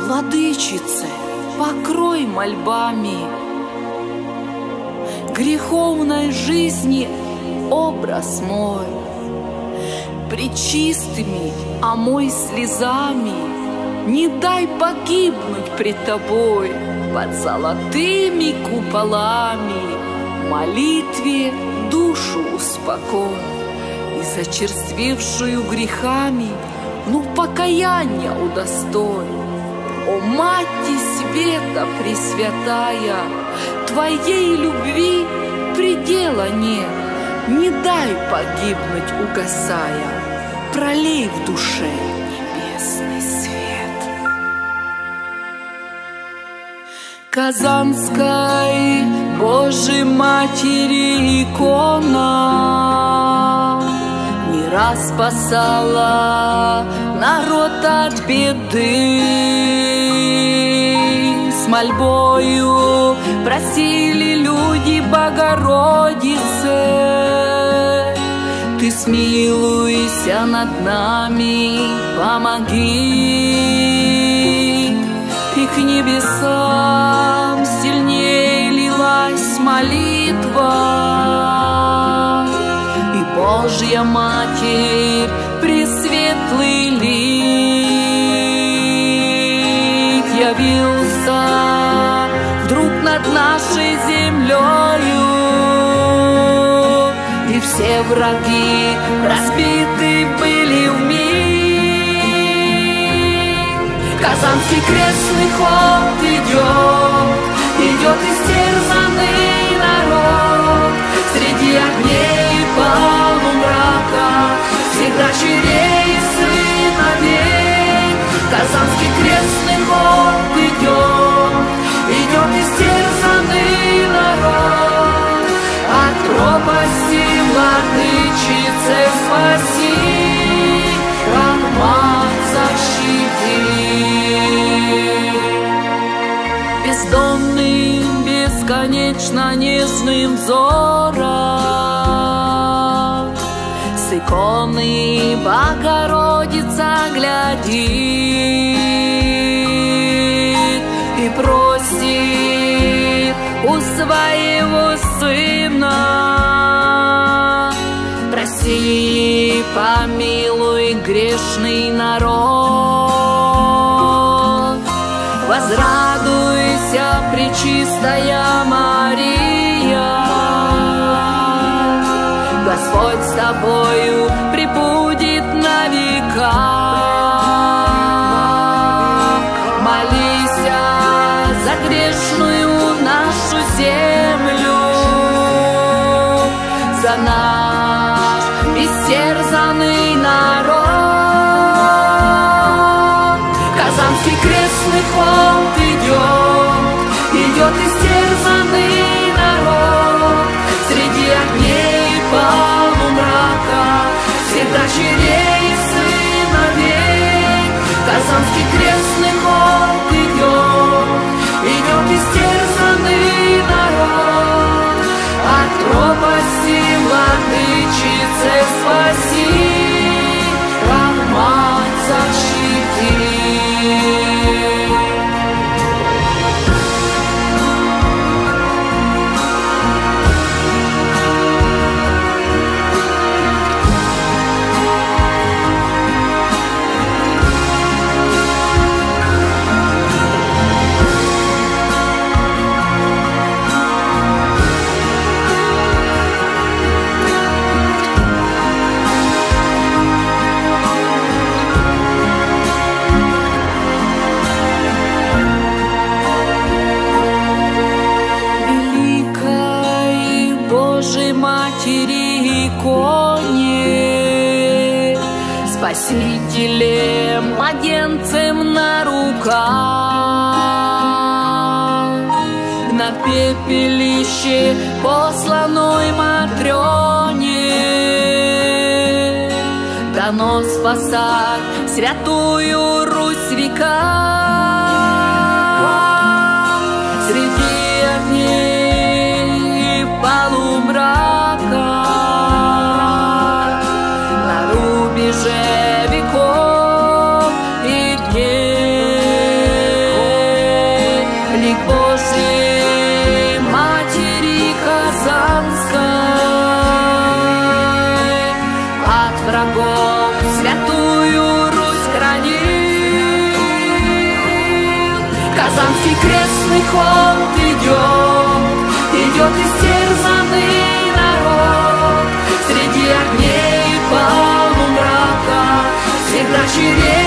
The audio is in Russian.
Владычице, покрой мольбами греховной жизни образ мой, пречистыми омой слезами, не дай погибнуть пред Тобой под золотыми куполами, молитве душу успокой и зачерствевшую грехами, ну покаяния удостой. О, Мати Света Пресвятая, Твоей любви предела нет, не дай погибнуть угасая, пролей в душе небесный свет. Казанской Божьей Матери икона не раз спасала народ от беды. С мольбою просили люди Богородице, Ты смилуйся над нами, помоги. И к небесам сильнее лилась молитва, и Божья Матерь пресветлый лик явился вдруг над нашей землею, и все враги разбиты были вмиг. Казанский крестный ход идет, идет истерзанный народ, среди огней и полумрака, всех дочерей и сыновей. Казанский крестный ход идет, идет истерзанный народ, от пропасти владычице спаси, как мать защити. Бездонным, бесконечно нежным взором с иконы Богородица глядит и просит у своего сына: прости, помилуй грешный народ. Возрадуйся, пречистая Мария, Господь с тобою пребудет на века. Молися за грешную нашу землю, за наш истерзанный народ. Казанский крестный ход идет, идет истерзанный народ, среди огней и полумрака, всех дочерей и сыновей. Казанский крестный ход идет, идет истерзанный народ, от пропасти владычице спаси, как мать защити. Матери иконе, Спасителем, младенцем на руках, на пепелище посланой Матрёне дано спасать святую Русь века. Среди огней и полумрака, на рубеже веков и дней, Казанский крестный ход идет, идет истерзанный народ. Среди огней полумрака всех дочерей